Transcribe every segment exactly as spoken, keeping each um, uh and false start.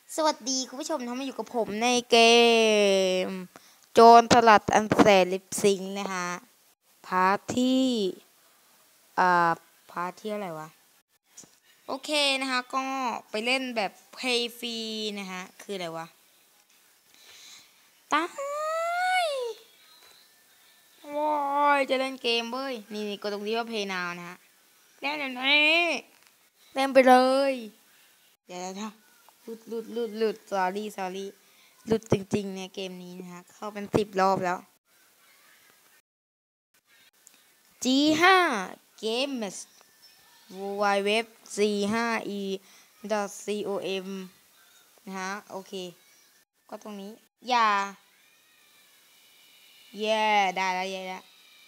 สวัสดีคุณผู้ชมที่มาอยู่กับผมในเกมโจรสลัดอันแสนลิปซิงค์นะฮะพาร์ทที่อ่าพาร์ทที่อะไรวะโอเคนะคะก็ไปเล่นแบบเพย์ฟรีนะฮะคืออะไรวะตายว้ายจะเล่นเกมเว้ยนี่นี่กดตรงนี้ว่าเพย์นาวนะฮะเล่นอย่างนี้เล่นไปเลยเดี๋ยวนะหลุดหลุดหลุดหลุด sorry sorry หลุดจริงๆเนี่ยเกมนี้นะฮะเข้าเป็นสิบรอบแล้ว จี ห้า Games วาย เว็บ ซี ห้า อี ดอท ซี โอ เอ็ม นะฮะโอเคก็ตรงนี้อย่าเย่ได้แล้วเย่แล้ว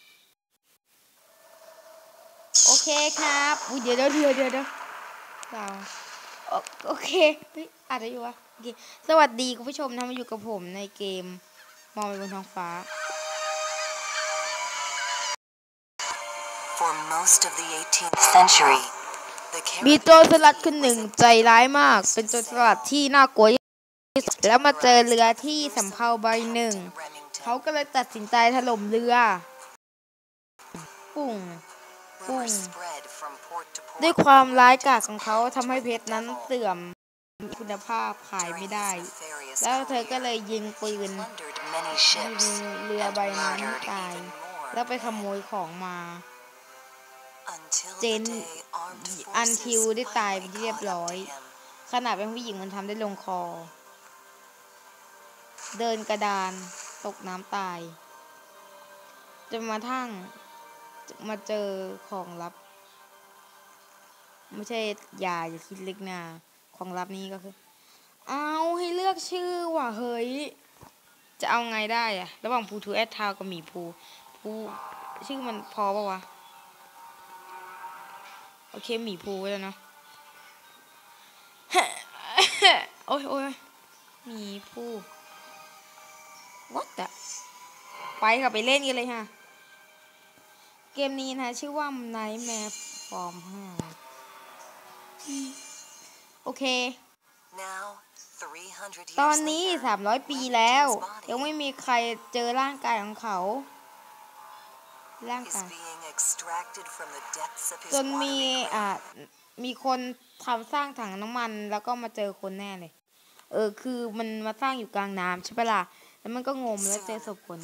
โอเคครับอุ้ยเดี๋ยวเดี๋ยวเดี๋ยวเดี๋ยวเดี๋ยวเราโอเคเฮ้ยอาจจะอยู่วะโอเคสวัสดีคุณผู้ชมนะมาอยู่กับผมในเกมมองไปบนท้องฟ้า For most of the eighteenth century, มีโจรสลัดคนหนึ่งใจร้ายมากเป็นโจรสลัดที่น่ากลัวที่สุดแล้วมาเจอเรือที่สำเภาใบหนึ่งเขาก็เลยตัดสินใจถล่มเรือปุ่งปุ่งด้วยความร้ายกาจของเขาทำให้เพชรนั้นเสื่อมคุณภาพขายไม่ได้แล้วเธอก็เลยยิงปืนยิงเรือใบนั้นตายแล้วไปขโมยของมาเจนอันทิวได้ตายไปเรียบร้อยขนาดเป็นผู้หญิงมันทำได้ลงคอเดินกระดานตกน้ำตายจนมาทั้งมาเจอของลับไม่ใช่ยาอย่าคิดเล็กนาของลับนี้ก็คือเอาให้เลือกชื่อว่ะเฮ้ยจะเอาไงได้อะระหว่างภูทูแอดทาวกับหมีภูภูชื่อมันพอปะวะโอเคหมีภูแล้วเนาะโอ้ยโอ้ยหมีภูวัดอะไปค่ะไปเล่นกันเลยค่ะเกมนี้นะชื่อว่า Nightmare From ห้าโอเคตอนนี้สามร้อยปีแล้วยังไม่มีใครเจอร่างกายของเขาร่างกายจนมีอ่ามีคนทำสร้างถังน้ำมันแล้วก็มาเจอคนแน่เลยเออคือมันมาสร้างอยู่กลางน้ำใช่ปะล่ะแล้วมันก็งมแล้วเจอศพคน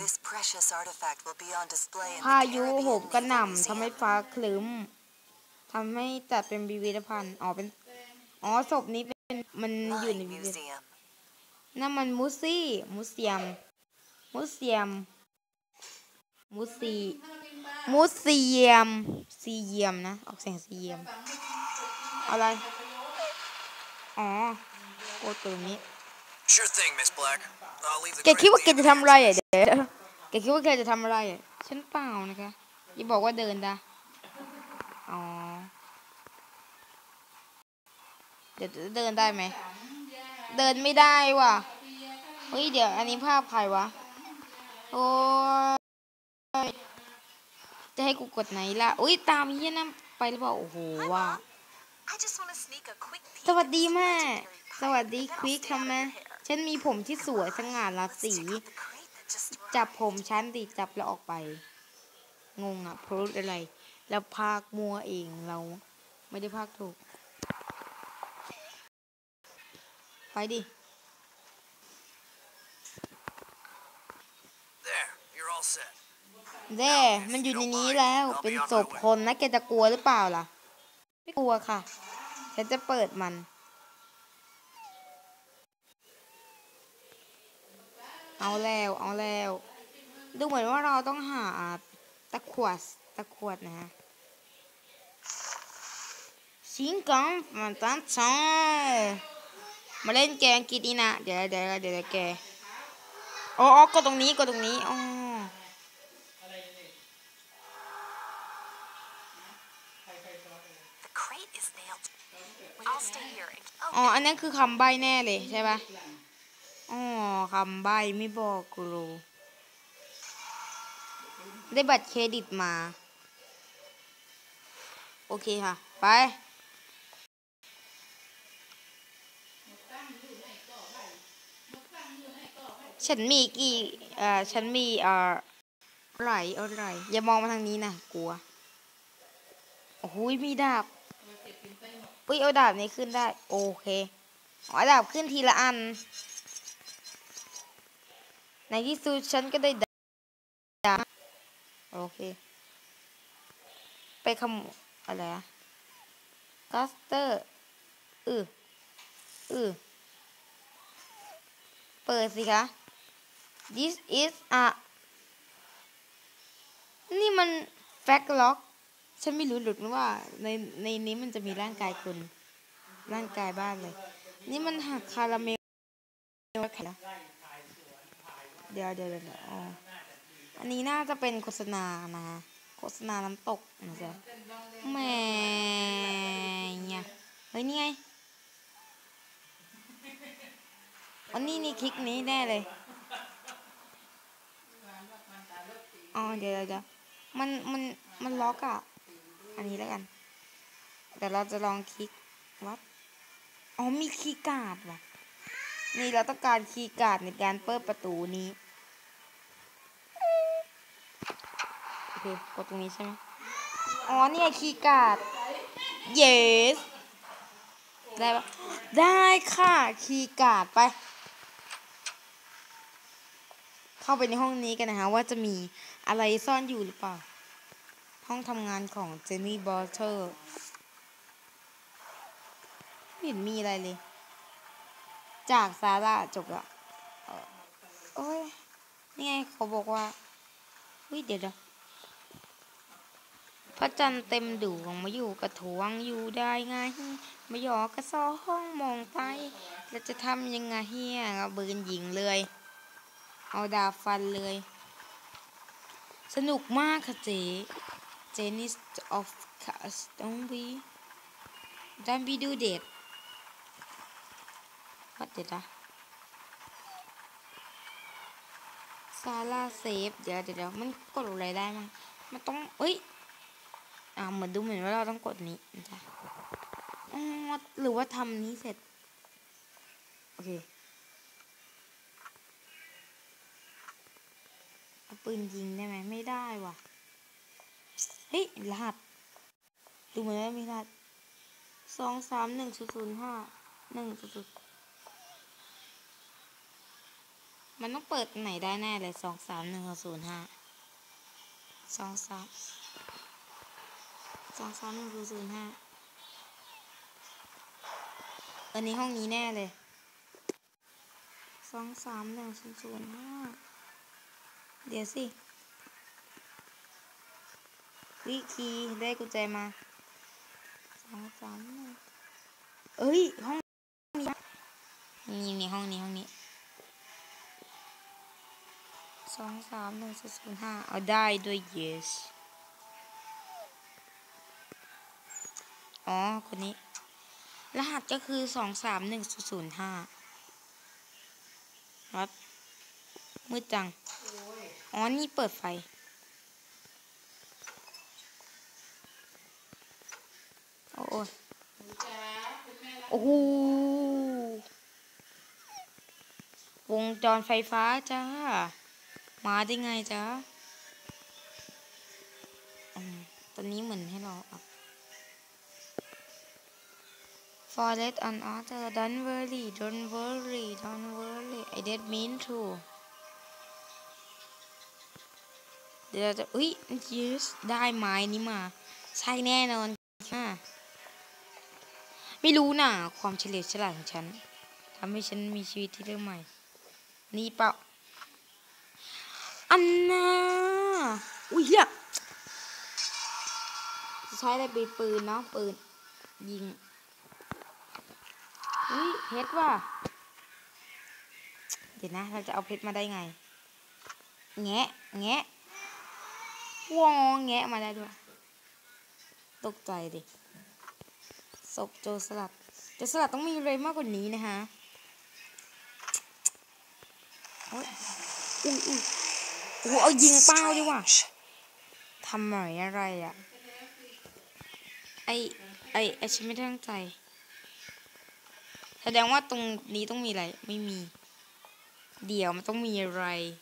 พายุโหมกระหน่ำทำให้ฟ้าครึ้มทำให้จัดเป็นพิพิธภัณฑ์อ๋อเป็นอ๋อศพนี้เป็นมันอยู่ในพิพิธภัณฑ์นั่นมันมูซี่มูเซียมมูเซียมมูซีมูเซียมซีเยียมนะออกเสียงซีเยียมอะไรอ๋อกดตรงนี้แกคิดว่าแกจะทำอะไรอ่ะเดี๋ยวแกคิดว่าแกจะทำอะไรอ่ะฉันเปล่านะคะอย่าบอกว่าเดินได้อ๋อเดี๋ยวเดินได้ไหมเดินไม่ได้ว่ะเฮ้ยเดี๋ยวอันนี้ภาพใครวะโอ้ยจะให้กูกดไหนล่ะอุ้ยตามยี่นั่นไปหรือเปล่าโอ้โหว่ะสวัสดีแม่สวัสดีควิกทำไมฉันมีผมที่สวยสง่าราศีจับผมฉันดิจับแล้วออกไปงงอ่ะเพราะอะไรแล้วพากมัวเองเราไม่ได้พากถูกไปดิแด่มันอยู่ในนี้แล้วเป็นศพคนนะแกจะกลัวหรือเปล่าล่ะไม่กลัวค่ะฉันจะเปิดมันเอาแล้วเอาแล้วดูเหมือนว่าเราต้องหาตะขวดตะขวดนะฮะชิงกังมันตั้งใจมาเล่นเกมอังกฤษนี่นะเดี๋ยวเดี๋ยวเดี๋ยวแกอ๋อก็ตรงนี้ก็ตรงนี้อ๋ออ๋ออันนั้นคือคำใบ้แน่เลยใช่ปะอ๋อคำใบ้ไม่บอกกูรู้ได้บัตรเครดิตมาโอเคค่ะไปฉันมีกี่เอ่อฉันมีเอ่ออะไรอะไรอย่ามองมาทางนี้นะกลัวโอ้โหมีดาบอุ้ยเอาดาบนี้ขึ้นได้โอเคอ๋อดาบขึ้นทีละอันในที่สุดฉันก็ได้ดาบโอเคไปขโมยอะไรอะกัสเตอร์อืออือเปิดสิคะ this is a นี่มันแฟกล็อกฉันไม่รู้หลุดว่าในในนี้มันจะมีร่างกายคนร่างกายบ้านเลยนี่มันหักคาราเมลแข็งเดี๋ยวเดี๋ยวเดี๋ยวอ๋ออันนี้น่าจะเป็นโฆษณานะโฆษณาน้ำตกนะจ๊ะแหม่เนี่ยเฮ้ยนี่ไงอันนี้นี่คลิกนี้แน่เลยอ๋อเดี๋ยวเดี๋ยวมันมันมันล็อกอ่ะอันนี้แล้วกันเดี๋ยวเราจะลองคลิกวัดอ๋อมีคีย์การ์ดว่ะนี่เราต้องการคีย์การ์ดในการเปิดประตูนี้โอเคกดตรงนี้ใช่ไหมอ๋อนี่ไงคีย์การ์ด yes ได้ปะได้ค่ะคีย์การ์ดไปเข้าไปในห้องนี้กันนะฮะว่าจะมีอะไรซ่อนอยู่หรือเปล่าห้องทำงานของเจนนี่บอเทอร์ไม่เห็นมีอะไรเลยจากซาร่าจบละโอ้ยนี่ไงเขาบอกว่าเฮ้ยเดี๋ยวพระจันทร์เต็มดวงมาอยู่กระถวงอยู่ได้ไงมาหยอกกระซ้อห้องมองไปแล้วจะทำยังไงเฮียเอาปืนยิงเลยเอาดาบฟันเลยสนุกมากค่ะเจ๊เจนิสออฟคัสต้องบีดันบีดูเด็ดวัดเด็ดอะซาร่าเซฟเดี๋ยวเดี๋ยวมันกดอะไรได้มั้งมันต้องเอ้ยอ่าเหมือนดูเหมือนว่าเราต้องกดนี้จ้ะอ๋อหรือว่าทำนี้เสร็จโอเคเอาปืนยิงได้ไหมไม่ได้ว่ะเฮ้ยรหัสดูเหมือนว่ามีรหัสสองสามหนึ่งศูนย์ศูนย์ห้าหนึ่งศูนย์มันต้องเปิดไหนได้แน่เลยสองสามหนึ่งศูนย์ห้าสองสามสองสามหนึ่งศูนย์ห้าอันนี้ห้องนี้แน่เลยสองสามหนึ่งศูนย์ศูนย์ห้าเดี๋ยวสิวิคีได้กุญแจมาสองสามหนึ่งเอ้ยห้องนี้นี่ห้องนี้ห้องนี้สองสามหนึ่งศูนย์ห้าเอาได้ด้วย yes อ๋อคนนี้รหัสก็คือสองสามหนึ่งศูนย์ห้าครับมืดจังอ๋อนี่เปิดไฟโอ้โหโอ้โหวงจรไฟฟ้าจ้ามาได้ไงจ้าอืมตอนนี้เหมือนให้เราอัพ Forget on author don't worry don't worry don't worry I didn't mean to เดี๋ยวเราจะอุ้ย yes ได้ไม้นี้มาใช่แน่นอนค่ะไม่รู้น่ะความเฉลียวฉลาดของฉันทำให้ฉันมีชีวิตที่เริ่มใหม่นี่เปล่าอันน่าอุ้ยเหี้ยจะใช้ได้เป็นปืนเนาะปืนยิงอุ้ยเพชรว่ะเดี๋ยวนะเราจะเอาเพชรมาได้ไงแงะแงะวองแงะมาได้ด้วยตกใจดิศพโจรสลัดโจรสลัดต้องมีอะไรมากกว่านี้นะฮะโอ้ยอุ้ยอุ้ยโอ้เอายิงเป้าดีกว่าทำหน่อยอะไรอ่ะไอไอไอฉันไม่ได้ตั้งใจแสดงว่าตรงนี้ต้องมีอะไรไม่มีเดี๋ยวมันต้องมีอะไร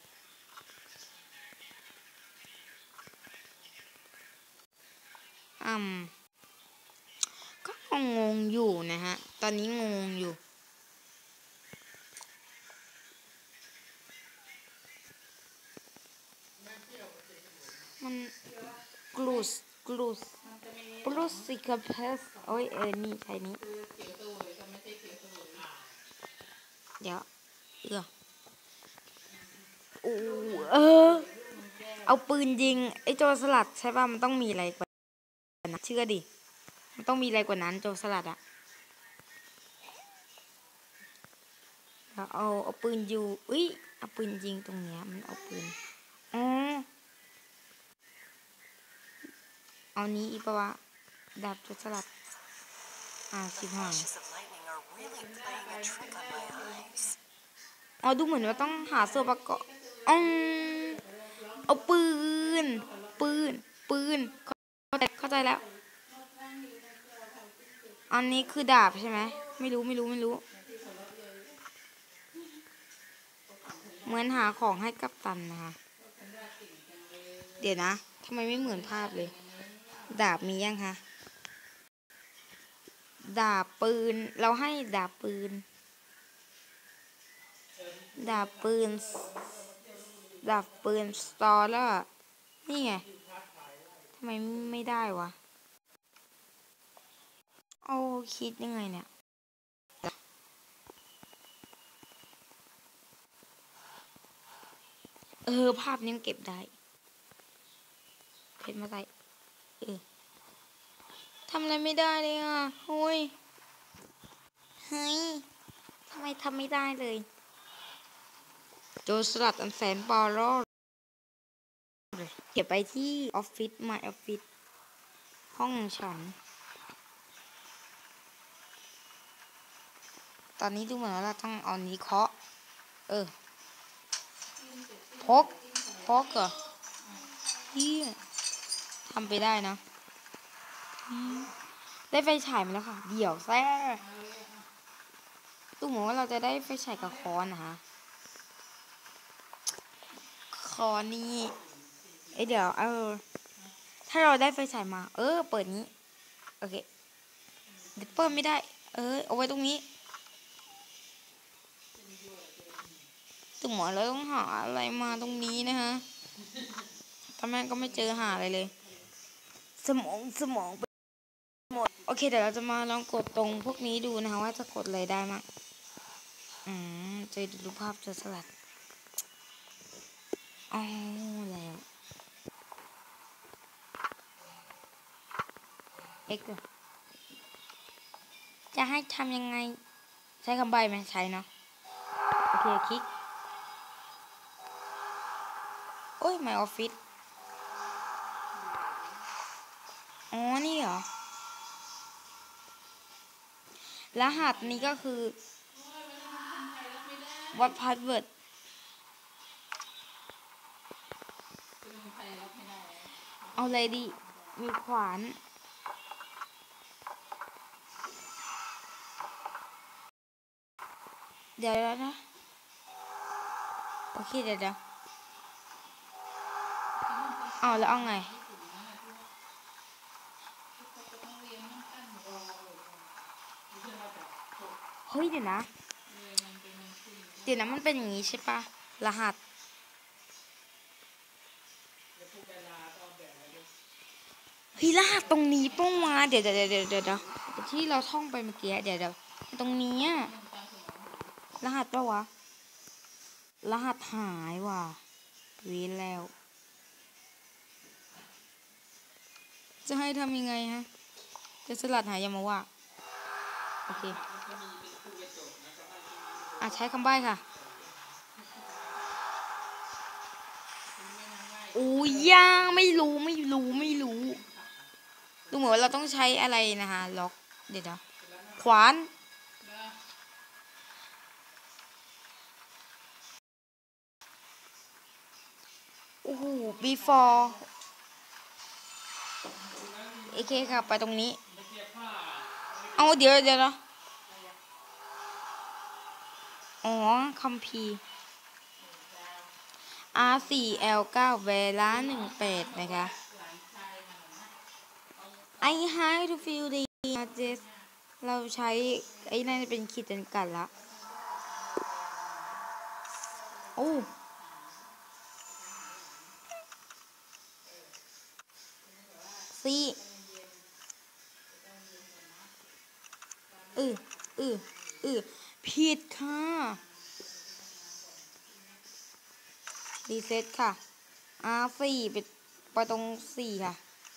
อืมก็งงอยู่นะฮะตอนนี้งงอยู่มันกลูสกลูสกลูสสิกเพสโอ้ยเออนี่ใช่นี้เดี๋ยวเอออู้เออเอาปืนยิงไอ้โจรสลัดใช่ป่ะมันต้องมีอะไรกว่านั้นเชื่อดิมันต้องมีอะไรกว่านั้นโจรสลัดอะแล้วเอาเอาปืนอยู่อุ้ยเอาปืนยิงตรงเนี้ยมันเอาปืนอ๋อเอานี้อีกปะวะดาบโจรสลัดอ่าชิบหาย Flashes of lightning are really playing a trick on my eyes. อ๋อดูเหมือนว่าต้องหาส่วนประกอบอืมเอาปืนปืนปืนเข้าใจเข้าใจแล้วอันนี้คือดาบใช่ไหมไม่รู้ไม่รู้ไม่รู้เหมือนหาของให้กัปตันนะคะเดี๋ยวนะทำไมไม่เหมือนภาพเลยดาบมียังคะดาบปืนเราให้ดาบปืนดาบปืนดาบปืนสตอร์แล้วนี่ไงทำไมไม่ได้วะเอาคิดยังไงเนี่ยเออภาพนี้มันเก็บได้เพชรมาใส่เออทำอะไรไม่ได้เลยอ่ะโอ้ยเฮ้ยทำไมทำไม่ได้เลยโจรสลัดอันแสนปอลเก็บไปที่ออฟฟิศมาออฟฟิศห้องฉันตอนนี้ดูเหมือนว่าเราต้องเอานี้เคาะเออพกพกเหรอเฮียทำไปได้นะได้ไฟฉายมาแล้วค่ะเดี๋ยวแซ่ดูเหมือนว่าเราจะได้ไฟฉายกับค้อนนะคะค้อนนี่เอ้ยเดี๋ยวเออถ้าเราได้ไฟฉายมาเออเปิดนี้โอเคเดี๋ยวเปิดไม่ได้เออเอาไว้ตรงนี้ตุ่มหมอเราต้องหาอะไรมาตรงนี้นะฮะทำไมก็ไม่เจอหาอะไรเลยสมองสมองไปหมดโอเคเดี๋ยวเราจะมาลองกดตรงพวกนี้ดูนะคะว่าจะกดอะไรได้มั้งอืมจะดูรูปภาพจะสลัดอ๋อแล้วเอ็กซ์จะให้ทำยังไงใช้คำใบ้ไหมใช้เนาะโอเคคลิกโอ้ย my office อ๋อนี่เหรอรหัสนี้ก็คือวัดพาสเวิร์ดเอาเลยดิมีขวานเดี๋ยวนะโอเคเดี๋ยวเดี๋ยวเอาแล้วเอาไงเฮ้ยเดี๋ยวนะเดี๋ยวนะมันเป็นอย่างนี้ใช่ปะรหัสเฮ้ยรหัสตรงนี้ป้องมาเดี๋ยวเดี๋ยวเดี๋ยวเดี๋ยวเดี๋ยวที่เราท่องไปเมื่อกี้เดี๋ยวเดี๋ยวตรงนี้รหัสปะวะรหัสหายว่ะเว้นแล้วจะให้ทำยังไงฮะจะสลัดหายยามาว่าโอเคอ่ะใช้คำใบ้ค่ะโอ้ยย่างไม่รู้ไม่รู้ไม่รู้ดูเหมือนว่าเราต้องใช้อะไรนะคะล็อกเดี๋ยวนะขวานโอ้โห before โอเคค่ะไปตรงนี้เอาเดี๋ยวเดี๋ยวนะอ๋อคัมภีร์อาร์ โฟร์ แอล ไนน์ เวลาหนึ่งแปดนะคะ I have to feel the just เราใช้ไอ้นั่นเป็นขีดจำกัดละโอ้ซีอืออืออือผิดค่ะรีเซ็ตค่ะ อาร์ โฟร์ ไปไปตรงสี่ค่ะ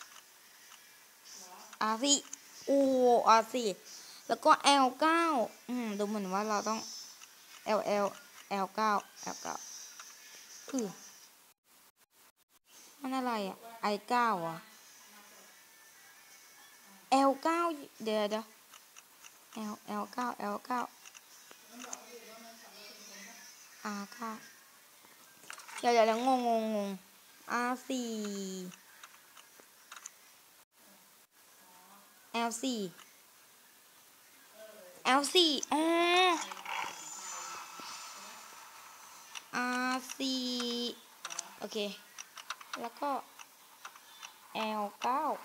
อาร์ โฟร์ โอ้ อาร์ โฟร์ แล้วก็ แอล ไนน์ อืมดูเหมือนว่าเราต้อง L L L ไนน์ L ไนน์อือมันอะไรอ่ะ ไอ ไนน์ อ่ะ L ไนน์ เดี๋ยวเดี๋ยว L L ไนน์ L ไนน์ R ไนน์เดี๋ยวเดี๋ยวงงงงง อาร์ โฟร์ L โฟร์ L โฟร์ อ๋อ อาร์ โฟร์ โอเคแล้วก็ L ไนน์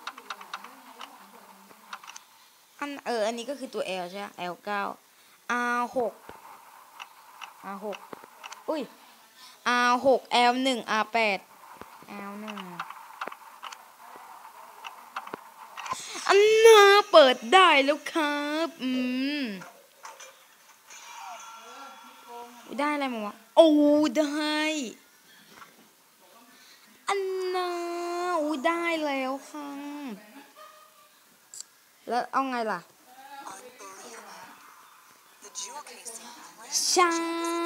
อันเอออันนี้ก็คือตัว L ใช่ไหม L ไนน์ R หก R หกอุ้ย R หก L หนึ่ง R แปด L หนึ่งอันน่าเปิดได้แล้วครับอืมได้อะไรมาวะโอ้ได้อันน่าโอ้ได้แล้วค่ะแล้วเอาไงล่ะ The jewel casing. ใช่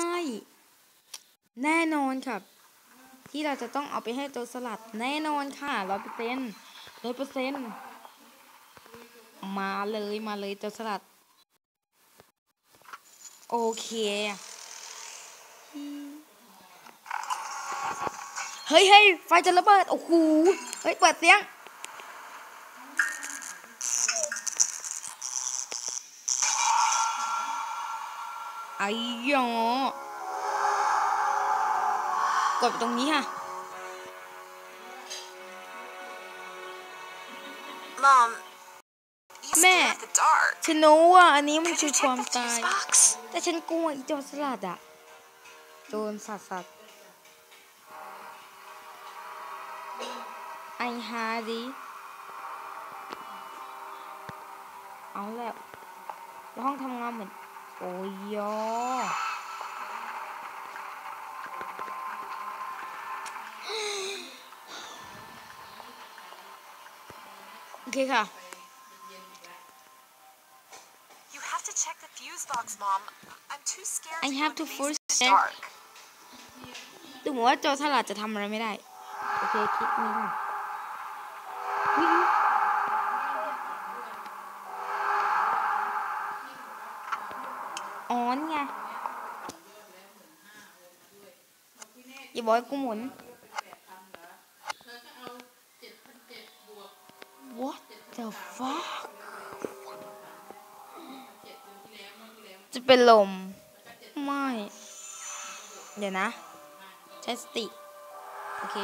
แน่นอนครับที่เราจะต้องเอาไปให้โจรสลัดแน่นอนค่ะร้อยเปอร์เซ็นต์ร้อยเปอร์เซ็นต์มาเลยมาเลยโจรสลัดโอเคเฮ้ยเฮ้ยไฟจะระเบิดโอ้โหเฮ้ยเปิดเสียงไอ้ยอกดตรงนี้ค่ะ Mom, you แม่ stare at the dark. ฉันรู้ว่าอันนี้มัน Could คื you อความ check the ตาย fuse box? แต่ฉันกลัวอีโจรสลัดอะโจรสัตว์สัตว์ไอฮาดีเอาแล้วแล้วห้องทำงานเหมือนโอ้ยยอโอเคค่ะ You have to check the fuse box, Mom. I'm too scared I to have go to in the force basement in the check. dark. ถึงว่าโจรสลัดจะทำอะไรไม่ได้โอเคคลิกนี้ค่ะอุ๊ยอ๋อนี่ไงอย่าบอกให้กูหมุน What the fuck จะเป็นลมไม่เดี๋ยวนะใช้สติโอเค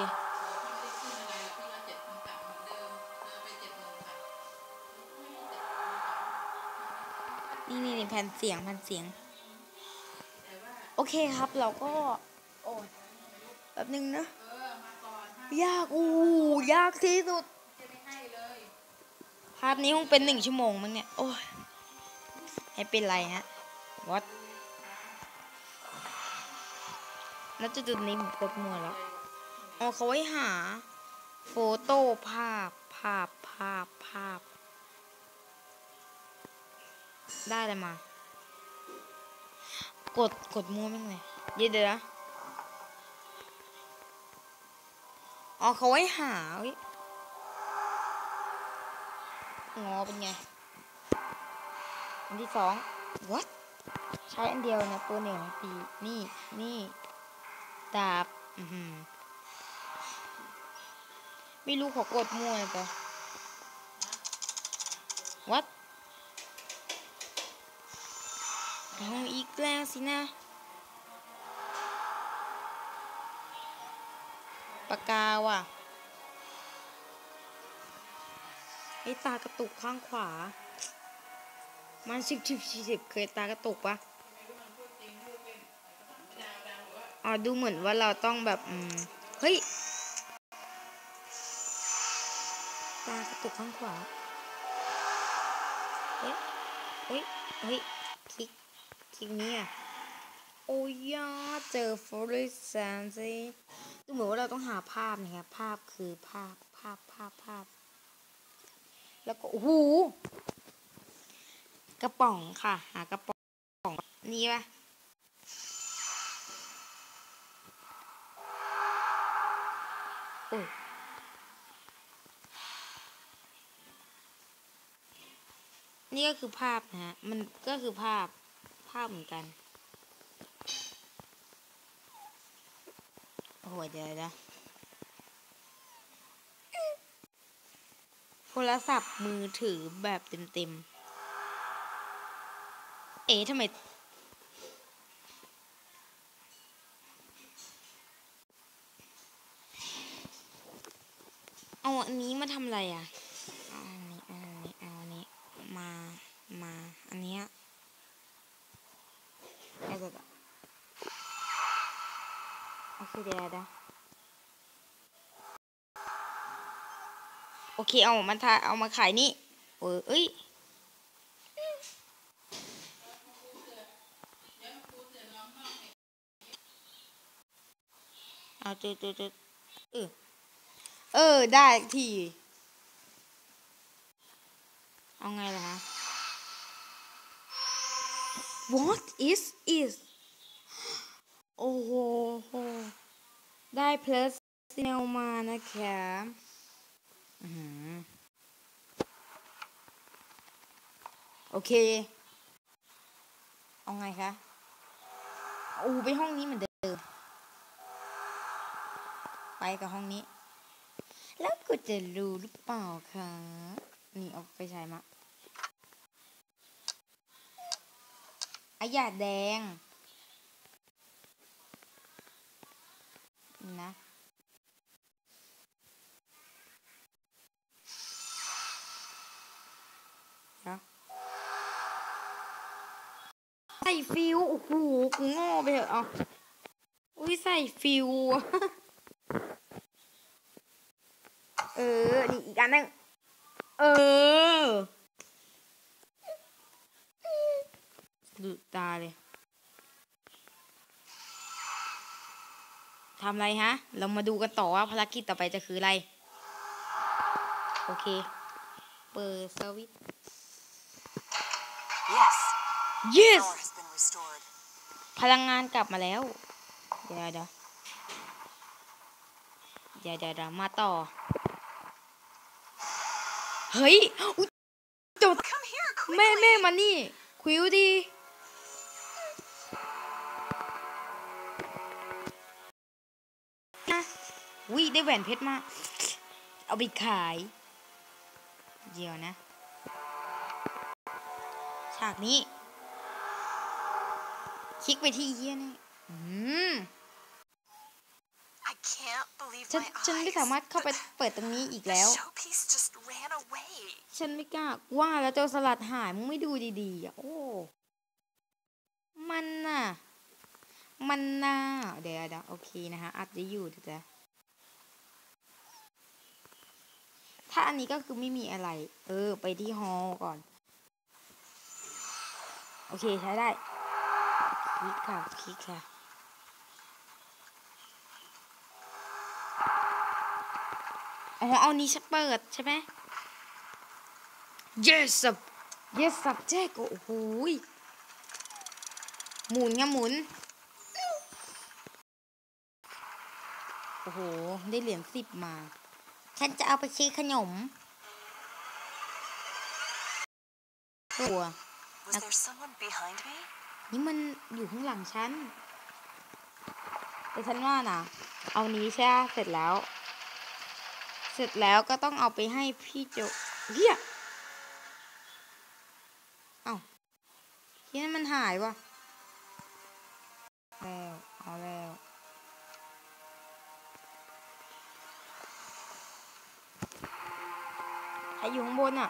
นี่นี่นี่แผ่นเสียงแผ่นเสียงโอเคครับเราก็โอ้แบบนึงนะยากอู้ยากที่สุดภาพนี้คงเป็นหนึ่งชั่วโมงมั้งเนี่ยโอ้ยให้เป็นไรฮะวัดแล้วจุดๆนี้ผมกดมัวแล้วอ๋อเขาไว้หาโฟโต้ภาพภาพภาพภาพได้เลยมากดกดมัวไม่เลยเดี๋ยวเดี๋ยวอ๋อเขาไว้หาเฮ้ยงอเป็นไงอันที่สอง what ใช้อันเดียวนะตัวหนึ่งปีนี่นี่ดาบอืมไม่รู้เขากดมั่วเลยปะ what เอาอีกแล้วสินะปากกาว่ะไอ้ตากระตุกข้างขวามันสิบสิบสี่สิบเคยตากระตุกปะอ๋อดูเหมือนว่าเราต้องแบบอืมเฮ้ยตากระตุกข้างขวาเฮ้ยเฮ้ยเฮ้ยคลิกคลิกนี้อ่ะโอ้ยเจอฟอร์เรสต์แซนซีดูเหมือนว่าเราต้องหาภาพนะครับภาพคือภาพภาพภาพภาพแล้วก็โอ้โหกระป๋องค่ะหากระป๋องนี่ปะโอ้นี่ก็คือภาพนะฮะมันก็คือภาพภาพเหมือนกันโอ้โหเดี๋ยวนะโทรศัพท์มือถือแบบเต็มๆเอ๊ะทำไมเอาอันนี้มาทำอะไรอ่ะเอาอันนี้เอาอันนี้เอาอันนี้มามาอันเนี้ยเอาแบบโอเคเดี๋ยวนะโอเคเอามาทาเอามาขายนี่เออเอ้ยเอาจุดจุดจุดเออเออได้ทีเอาไงล่ะฮะ What is is โอ้โหได้ plus แนวมานะคะอือโอเคเอาไงคะอูไปห้องนี้เหมือนเดิมไปกับห้องนี้แล้วก็จะรู้หรือเปล่าคะนี่เอาไปใช้มาอายาแดงนี่นะเนาะใส่ฟิวโอ้โหกูโง่ไปเถอะเอาอุ้ยใส่ฟิวเออนี่อีกอันนึงเออดูตาเลยทำอะไรฮะเรามาดูกันต่อว่าภารกิจต่อไปจะคืออะไรโอเคเปิดสวิตช์ Yes. yes Power has been restored. พลังงานกลับมาแล้วเดี๋ยวเดี๋ยวเดี๋ยวเดี๋ยวมาต่อเฮ้ยจบ Come here แม่แม่ quickly. มานี่คุยดีนะวิได้แหวนเพชรมาเอาไปขายเดี๋ยวนะฉากนี้คลิกไปที่เยี่ยนี่อืม I can't believe ฉัน my ฉันไม่สามารถ eyes. เข้าไปเปิดตรงนี้อีก The แล้ว showpiece just ran away. ฉันไม่กล้าว่าแล้วเจ้าสลัดหายมึงไม่ดูดีๆอ่ะโอ้มันน่ะมันน่าเดี๋ยวเดี๋ยวโอเคนะคะอาจจะอยู่เดี๋ยวจะถ้าอันนี้ก็คือไม่มีอะไรเออไปที่ฮอลก่อนโอเคใช้ได้คลิกค่ะคลิกค่ะอ๋อเอานี้ฉันเปิดใช่ไหม yes sub yes subject โอ้โหหมุนไงหมุนโอ้โหได้เหรียญสิบมาฉันจะเอาไปซื้อขนมตัว Was there someone behind me? นี่มันอยู่ข้างหลังฉันแต่ฉันว่านะเอานี้ใช่ไหมเสร็จแล้วเสร็จแล้วก็ต้องเอาไปให้พี่โจเฮียเอ้าเฮียมันหายวะแล้วเอาแล้วรอยู่ข้างบนอ่ะ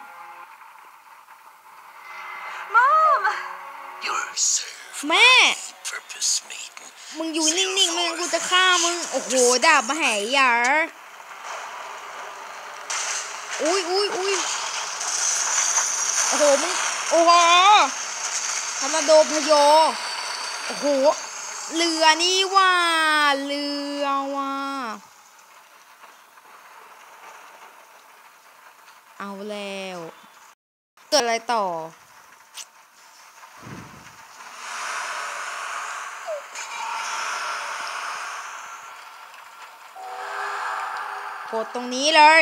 Mom! แม่มึงอยู่นิ่งๆมึงกูจะฆ่ามึงโอ้โหดาบมาแห่ยาอุ้ยอุ้ยอุ้ยโอ้โหมึงโอ้โหทอร์นาโดพโยโอ้โหเรือนี่ว่าเรือว่าเอาแล้วเกิดอะไรต่อกดตรงนี้เลย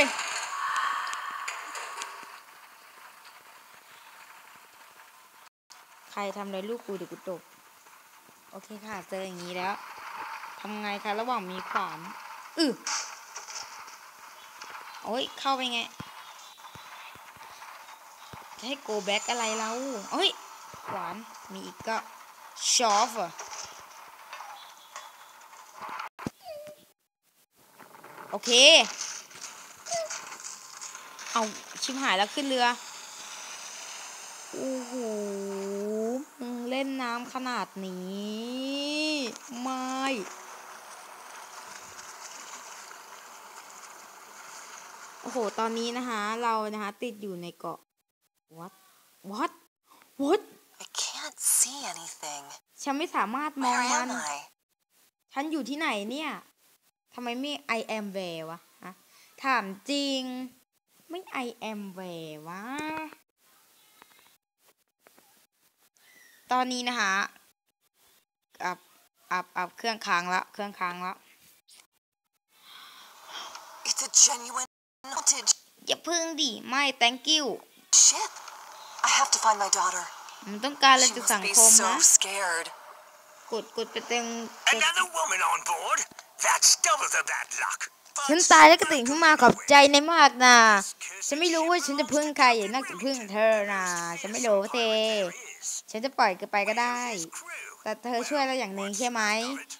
ใครทำอะไรลูกกูเดี๋ยวกูตกโอเคค่ะเจออย่างนี้แล้วทำไงคะระหว่างมีขวานอือโอ้ยเข้าไปไงจะให้โกแบ็กอะไรเราเอ้ยขวานมีอีกก็ชอฟอ่ะโอเคเอาชิบหายแล้วขึ้นเรือโอ้โหมึงเล่นน้ำขนาดนี้ไม่โอ้โหตอนนี้นะคะเรานะคะติดอยู่ในเกาะ what what what I can't see anything. ฉันไม่สามารถมอง Where มัน am I? ฉันอยู่ที่ไหนเนี่ยทำไมไม่ I am where วะฮะถามจริงไม่ I am where วะตอนนี้นะคะอับอับอับเครื่องค้างแล้วเครื่องค้างแล้ว It's a genuine voltage. อย่าพึ่งดิไม่ thank you Shit. I have to find my daughter. มันต้องการอะไร She จาก must สัง be คม so นะ scared. กดกดไปเต็ม Another woman on board? That's double the bad luck. ฉันตายแล้วก็ตื่นขึ้นมาขอบใจในมากนะฉันไม่รู้ว่าฉันจะพึ่งใครนอกจากพึ่งเธอนะฉันไม่รู้เธฉันจะปล่อยก็ไปก็ได้แต่เธอช่วยเราอย่างหนึ่งใช่ไหม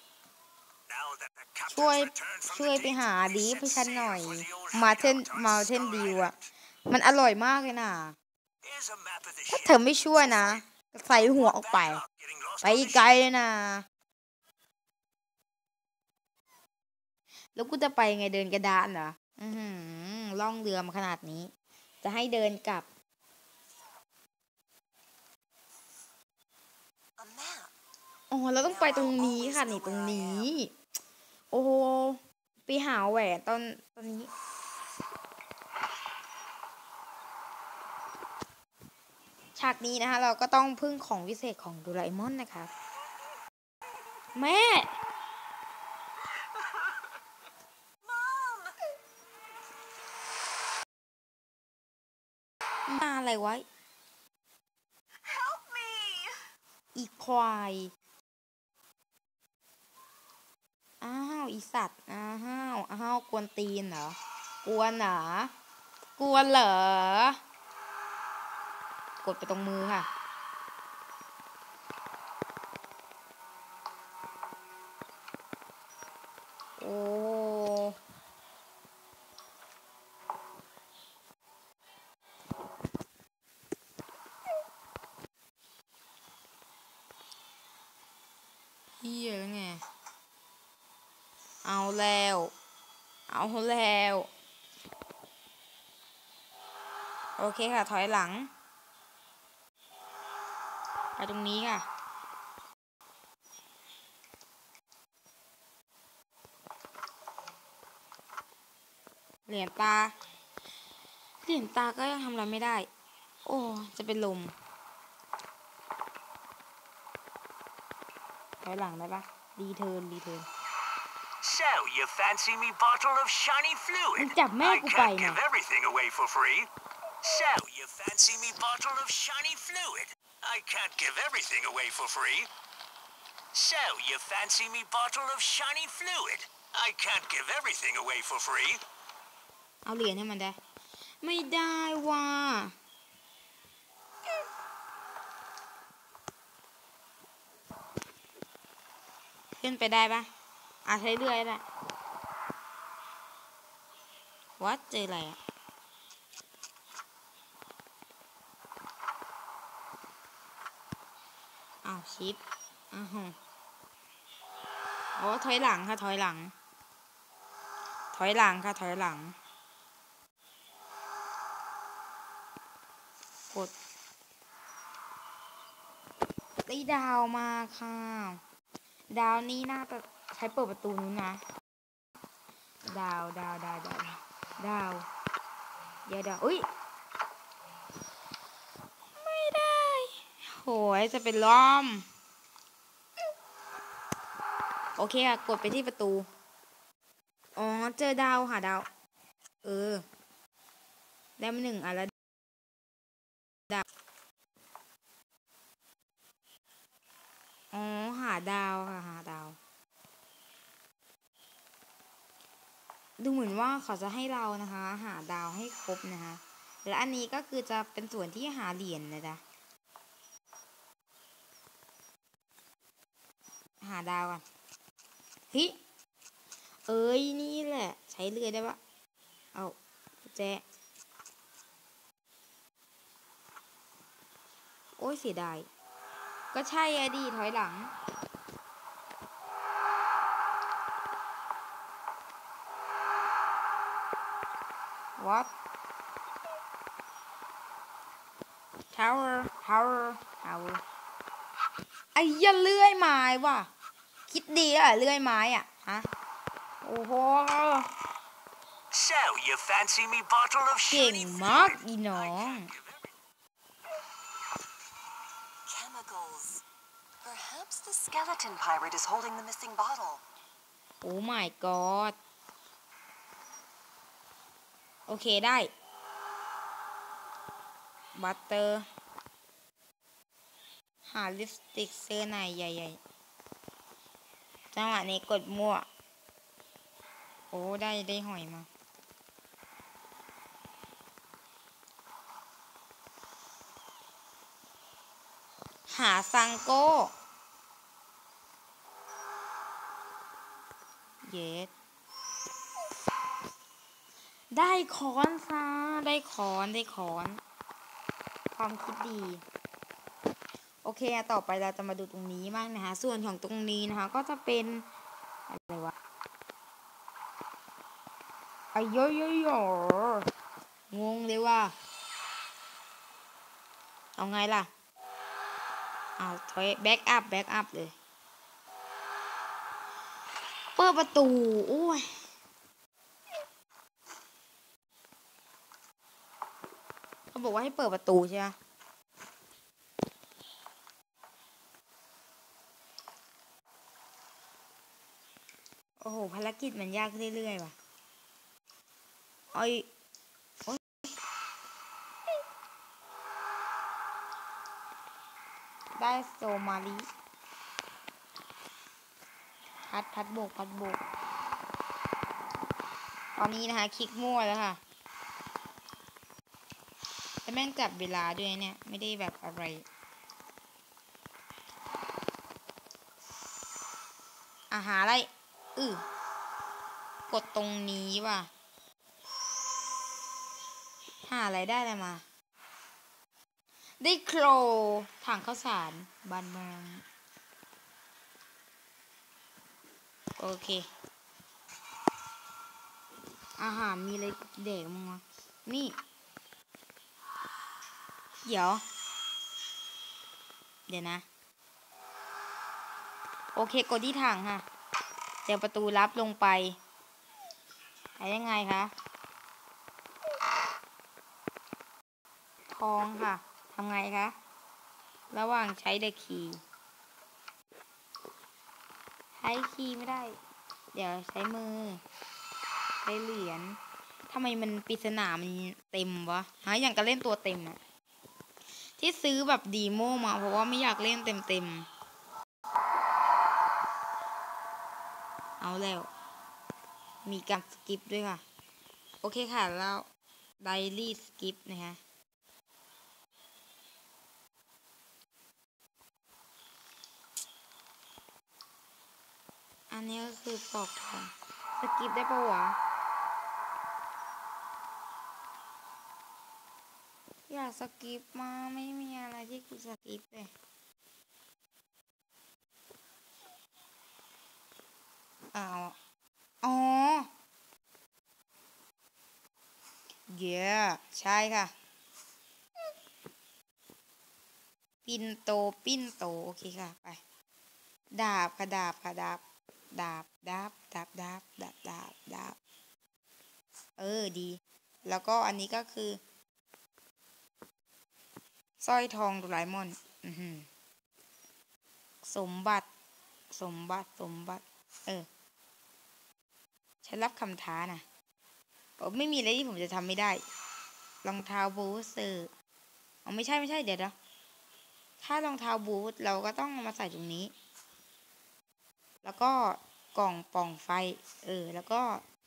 ช่วยช่วยไปหาดีให้ฉันหน่อยมาเทนมาเทนดิวอ่ะมันอร่อยมากเลยนะถ้าเธอไม่ช่วยนะใส่หัวออกไปไปไกลเลยนะแล้วกูจะไปไงเดินกระดานเหรออือหือล่องเรือมาขนาดนี้จะให้เดินกลับอ๋อเราต้องไปตรงนี้ค่ะนี่ตรงนี้โอ้โหไปหาแหวนตอนตอนนี้ฉากนี้นะคะเราก็ต้องพึ่งของวิเศษของโดราเอมอนนะคะแม่มาอะไรไว้ Help me. อีควายอ้าวอีสัตว์อ้าวอ้าวกวนตีนเหรอกวนเหรอกวนเหรอกดไปตรงมือค่ะโอ้เฮียแล้วไงเอาแล้วเอาแล้วโอเคค่ะถอยหลังไปตรงนี้ค่ะเหรียญตาเหรียญตาก็ยังทำอะไรไม่ได้โอ้จะเป็นลมถอยหลังได้ปะรีเทิร์นรีเทิร์น So, you fancy me bottle of shiny มึง fluid? จับแม่ I กูไป can't นะ give everything away for free. So, you fancy me bottle of shiny fluid? I can't give everything away for free. So, you fancy me bottle of shiny fluid? I can't give everything away for free. เอาเหรียญให้มันได้ไม่ได้ว่ะขึ้นไปได้ปะอาใช้เรื่อยได้ วัดเจออะไรอ่ะาวชิปอ้าวอ๋อถอยหลังค่ะถอยหลังถอยหลังค่ะถอยหลังกดได้ดาวมาค่ะดาวนี้น่าจะใช้เปิดประตูนู้นนะดาวดาวดาวดาวดาวเดี๋ยวดาวอุ้ยไม่ได้โหยจะเป็นล้อมโอเคค่ะกดไปที่ประตูอ๋อเจอดาวหาดาวเออได้มาหนึ่งอันแล้วดาวอ๋อหาดาวค่ะหาดาวดูเหมือนว่าเขาจะให้เรานะคะหาดาวให้ครบนะคะและอันนี้ก็คือจะเป็นส่วนที่หาเหรียญนะจ๊ะหาดาวก่อนเฮ้ยเอ้ยนี่แหละใช้เรือได้ปะเอาแจโอ้ยเสียดายก็ใช่อะดีถอยหลังวัด tower tower tower ไอ้ยันเลื่อยไม้ว่ะคิดดีอะเลื่อยไม้อะฮะโอ้โห So you fancy me bottle of เก่ง shiny มาก fluid? อีน้อง Chemicals. Perhaps the skeleton pirate is holding the missing bottle. โอ้ my god โอเคได้บัตเตอร์หาลิปสติกเสื้อในใหญ่ๆจังหวะนี้กดมั่วโอ้ได้ได้หอยมาหาซังโก้เยสได้ขอนซะได้ขอนได้ขอนความคิดดีโอเคต่อไปเราจะมาดูตรงนี้บ้างนะคะส่วนของตรงนี้นะคะก็จะเป็นอะไรวะไอ้ยยยงงเลยว่าเอาไงล่ะเอาถอยแบ็กอัพแบ็กอัพเลยเปิดประตูโอ้ยเขาบอกว่าให้เปิดประตูใช่ไหมโอ้โหภารกิจมันยากเรื่อยๆว่ะไอ้ได้โซมาลีพัดพัดโบกพัดโบกตอนนี้นะคะคลิกมั่วแล้วค่ะแต่แม่งจับเวลาด้วยเนี่ยไม่ได้แบบอะไรอาหาอะไรอือกดตรงนี้ว่ะหาอะไรได้อะไรมาได้โครถังข้าวสารบ้านเมืองโอเคอาหารมีอะไรเด็กมั้งวะนี่เดี๋ยวเดี๋ยวนะโอเคกดที่ถังค่ะเดี๋ยวประตูลับลงไปไปยังไงคะทองค่ะทำไงคะระหว่างใช้เดคีย์ใช้คีย์ไม่ได้เดี๋ยวใช้มือใช้เหรียญทำไมมันปริศนามันเต็มวะหาอย่างกับเล่นตัวเต็มอะที่ซื้อแบบดีโมมาเพราะว่าไม่อยากเล่นเต็มเต็มเอาแล้วมีการสกิปด้วยค่ะโอเคค่ะแล้วไดรี่สกิปนะคะอันนี้ก็คือปอกทองสกิปได้ปะวะอยากสกิปมาไม่มีอะไรที่กูสกิปเลยอ้าวอ๋อเย้ใช่ค่ะปินโตปิ้นโตโอเคค่ะไปดาบค่ะดาบค่ะดาบดาบดาบดาบดาบดาบดาบดาบเออดีแล้วก็อันนี้ก็คือสร้อยทองโดราเอมอนอือหือสมบัติสมบัติสมบัติเออฉันรับคำท้านะไม่มีอะไรที่ผมจะทำไม่ได้รองเท้าบูทเซอร์อ๋อไม่ใช่ไม่ใช่เดี๋ยวนะถ้ารองเท้าบูทเราก็ต้องมาใส่ตรงนี้แล้วก็กล่องปล่องไฟเออแล้วก็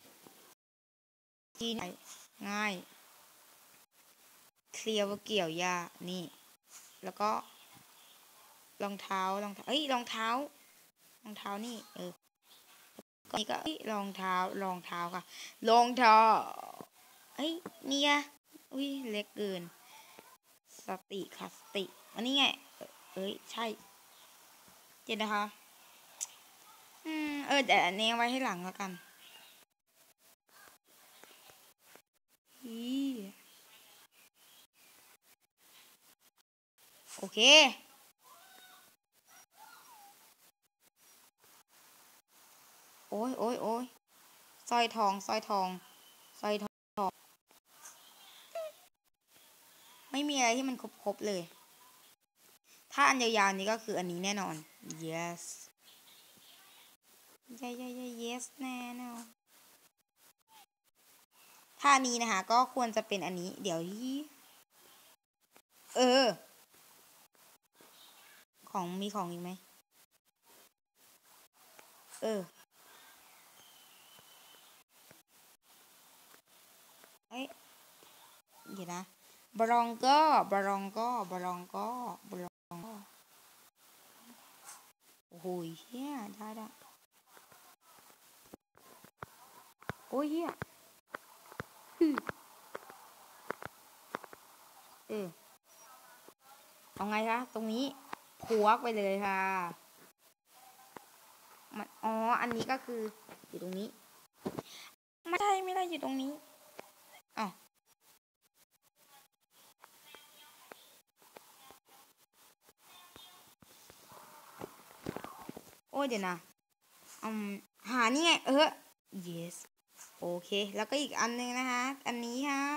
ที่ง่ายเคลียร์ว่าเกี่ยวยานี่แล้วก็รองเท้ารองเท้าเอ้ยรองเท้ารองเท้านี่เออนี่ก็รองเท้ารองเท้าค่ะรองเท้าเอ้ยเนี่ยอุ้ยเล็กเกินสติค่ะสติอันนี้ไงเอ้ยใช่เจ็ดนะคะอืมเออแต่อันนี้ไว้ให้หลังแล้วกันอีโอเคโอ้ยโอ้ยโอ้ยสร้อยทองสร้อยทองสร้อยทองไม่มีอะไรที่มันครบๆเลยถ้าอันยาวๆนี้ก็คืออันนี้แน่นอน yes ยยย yes แน่นอนถ้าอันนี้นะคะก็ควรจะเป็นอันนี้เดี๋ยวเออของมีของอีกไหมเออเอ้ยเดี๋ยวนะบรองก็บรองก็บรองก็บรองก็โอ้โหเฮียได้ได้โอ้ยเฮียเออเอาไงคะตรงนี้พวกไปเลยค่ะมันอ๋ออันนี้ก็คืออยู่ตรงนี้ไม่ได้ไม่ได้อยู่ตรงนี้อ๋อโอ้ยเดี๋ยวนะอืมหานี่ไงเออ yes โอเคแล้วก็อีกอันนึงนะคะอันนี้ครับ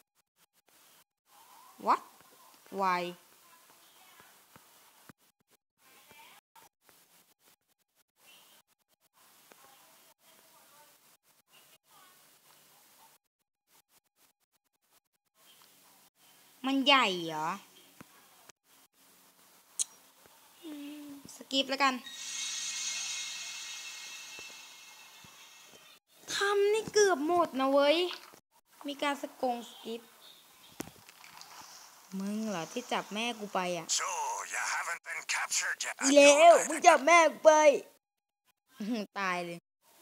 what why มันใหญ่เหรอสกิปแล้วกันทำนี่เกือบหมดนะเว้ยมีการสกงสกิปมึงเหรอที่จับแม่กูไปอ่ะ So, you haven't been captured yet. อีแล้วมึงจับแม่กูไปตายเลย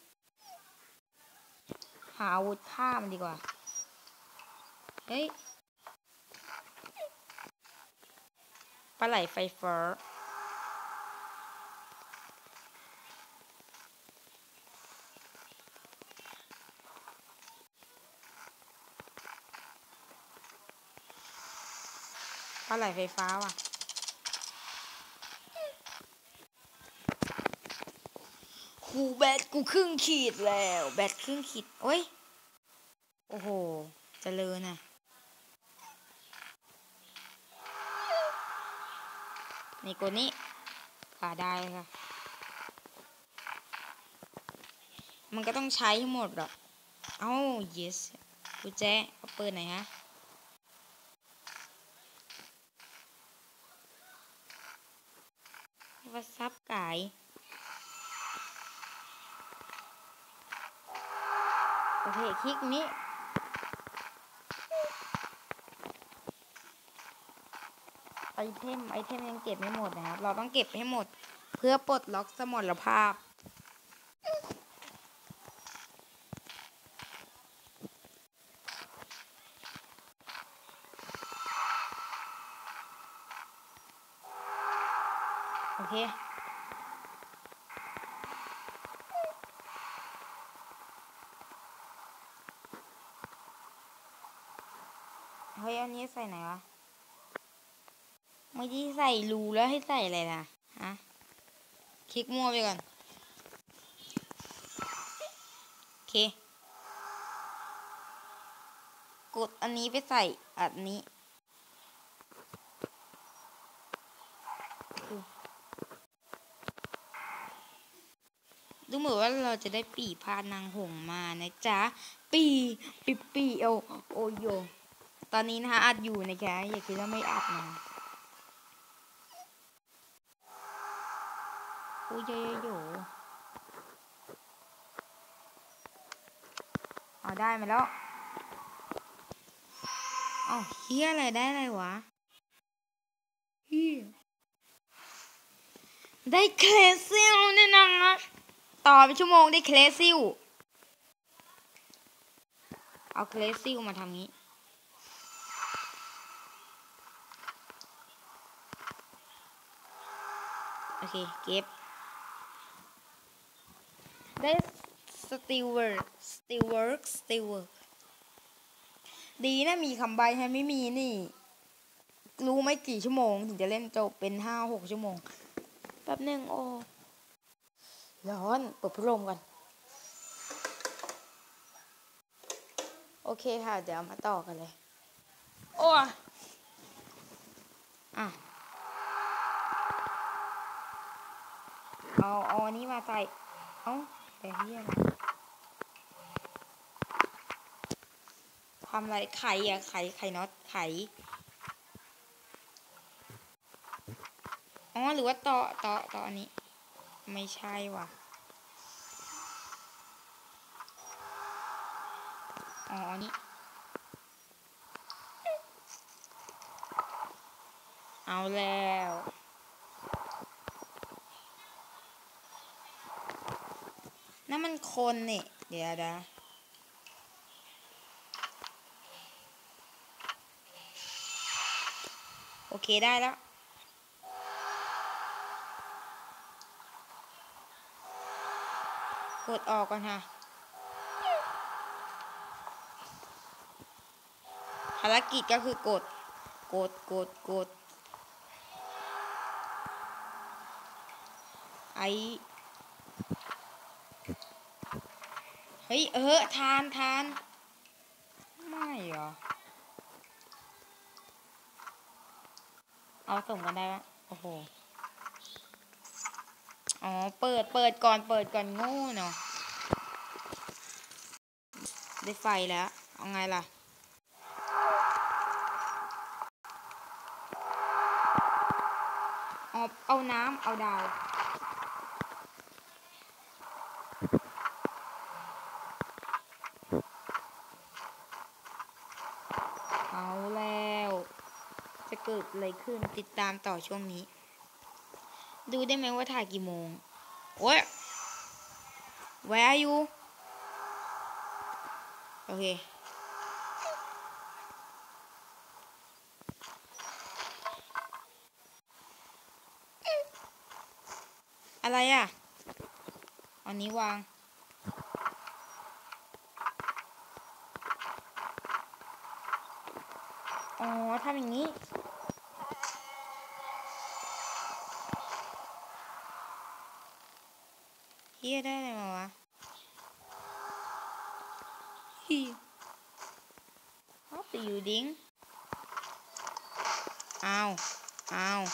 หาอาวุธฆ่ามันดีกว่าเฮ้ยปลาไหลไฟฟ้าปลาไหลไฟฟ้าว่ะกูแบตกูครึ่งขีดแล้วแบตครึ่งขีดโอ้ยโอ้โหเจริญน่ะนี่กูนี้ขาได้ค่ะมันก็ต้องใช้หมดหรอกเอ้า yes กูแจ๊เอาปืนไหนฮะว่าซับไก่โอเคคลิกนี้ไอเทมไอเทมยังเก็บไม่หมดนะครับเราต้องเก็บให้หมดเพื่อปลดล็อกสมรภาพโอเคฮ้ยอันนี้ใส่ไหนวะไม่ได้ใส่รูแล้วให้ใส่อะไรล่ะฮะคลิกมั่วไปก่อนโอเคกดอันนี้ไปใส่อันนี้ดูเหมือนว่าเราจะได้ปีพาดนางหงมานะจ๊ะปีปีปีโอโอโยตอนนี้นะคะอัดอยู่นะคะอย่าคิดว่าไม่อัดนะโอ้ยโยโยเอาได้มาแล้วอ๋อเฮียอะไรได้อะไรวะเฮียได้เคลซิลเนี่ยนะต่อเป็นชั่วโมงได้เคลซิลเอาเคลซิลมาทำงี้โอเคเก็บได้สติลเวิร์กสติลเวิร์กสติลเวิร์กดีนะมีคำใบให้ไม่มีนี่รู้ไม่กี่ชั่วโมงถึงจะเล่นจบเป็นห้าหกชั่วโมงแป๊บหนึ่งโอ้ร้อนเปิดพัดลมก่อนโอเคค่ะเดี๋ยวมาต่อกันเลยโอ้อะเอาเอาอันนี้มาใส่เอ้าแต่เฮียทำอะไรไข่อะไข่ไข่น็อตไข่อ๋อหรือว่าต่อต่อต่ออันนี้ไม่ใช่ว่ะอ๋ออันนี้เอาแล้วนั่นมันคนนี่เดี๋ยวนะโอเคได้แล้วกดออกก่อนค่ะภารกิจก็คือกดกดกดกดไอเฮ้ยเออทานทานไม่เหรอเอาส่งกันได้ปะโอ้โหอ๋อเปิดเปิดก่อนเปิดก่อนโง่เนาะได้ไฟแล้วเอาไงล่ะเอาเอาน้ำเอาดาวเอาแล้วจะเกิดอะไรขึ้นติดตามต่อช่วงนี้ดูได้ไหมว่าถ่ายกี่โมงโอ้ย Where are you โอเคอะไรอ่ะอันนี้วางอ๋อทำอย่างนี้เฮียได้อะไรมาวะฮีWhat are you doing อ้าวอ้าว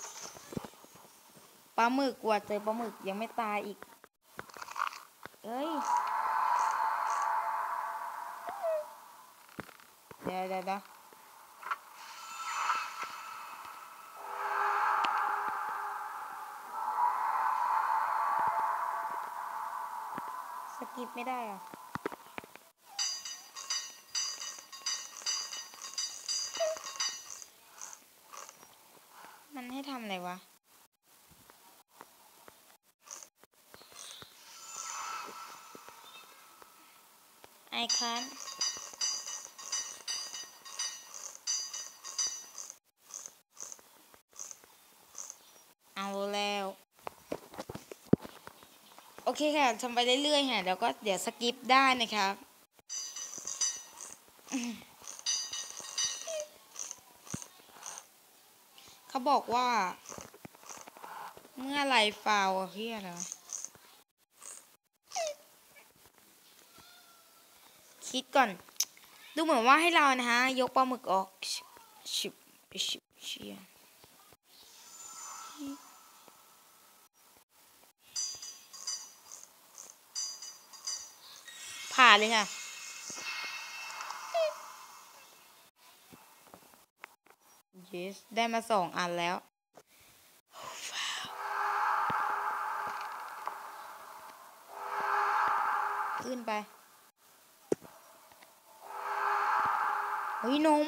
ปลาหมึกกว่าเจอปลาหมึกยังไม่ตายอีกเอ้ยเดี๋ยวเดี๋ยวเดี๋ยวสกิปไม่ได้อ่ะมันให้ทำอะไรวะไอคันเอาแล้วโอเคค่ะทำไปเรื่อยๆค่ะเดี๋ยวก็เดี๋ยวสกิปได้นะครับบอกว่าเมื่อไรฟาวอะเฮียนะคิดก่อนดูเหมือนว่าให้เรานะฮะยกปลาหมึกออกชิบชิบเชียผ่านเลยค่ะyes ได้มาสองอันแล้วขึ้นไปเฮ้ยนม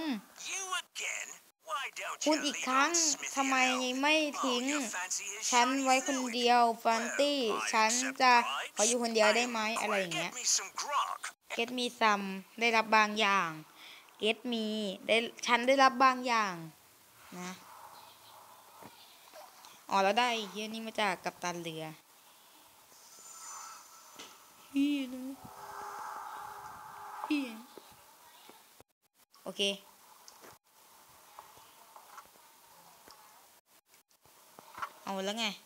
คุณอีกครั้งทำไมไม่ทิ้งฉันไว้คนเดียวฟันตี้ฉันจะขออยู่คนเดียวได้ไหมอะไรอย่างเงี้ยเกตมีซัมได้รับบางอย่างเกตมีได้ฉันได้รับบางอย่างนะอ๋อแล้วได้เฮียนี่มาจากกัปตันเรือฮีนะฮีโอเคเอาแล้วไง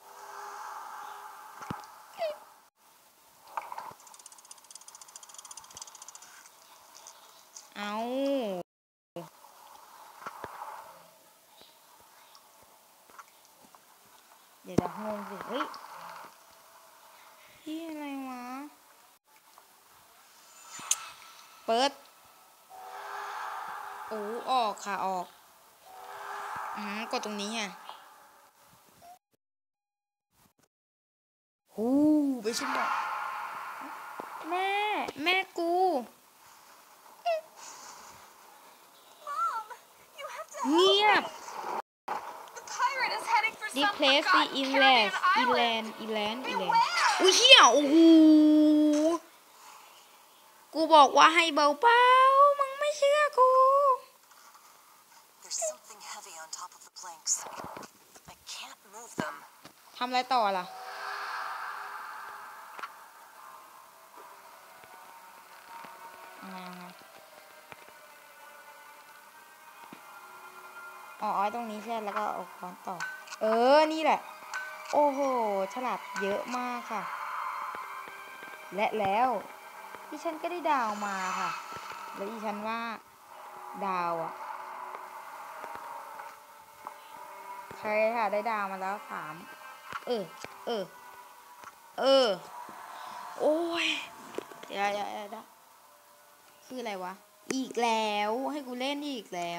เอาเดี๋ยวจะงงสิเฮ้ยพี่อะไรวะเปิดโอ้ออกค่ะออกอืมกดตรงนี้ไงฮู้ไปชิมบอกแม่แม่กูเงียบThis place is inland inland inland inland อุ้ยเหี้ยโอ้โหกูบอกว่าให้เบาเบามึงไม่เชื่อกู There's something heavy on top of the planks. I can't move them. ทำอะไรต่อล่ะอ๋อตรงนี้ใช่แล้วก็เอาค้อนต่อเออนี่แหละโอ้โหฉลาดเยอะมากค่ะและแล้วที่ฉันก็ได้ดาวมาค่ะแล้วอีฉันว่าดาวอ่ะใครค่ะได้ดาวมาแล้วสามเออเออเออโอ้ยเดี๋ยวเดี๋ยวเดี๋ยวคืออะไรวะอีกแล้วให้กูเล่นอีกแล้ว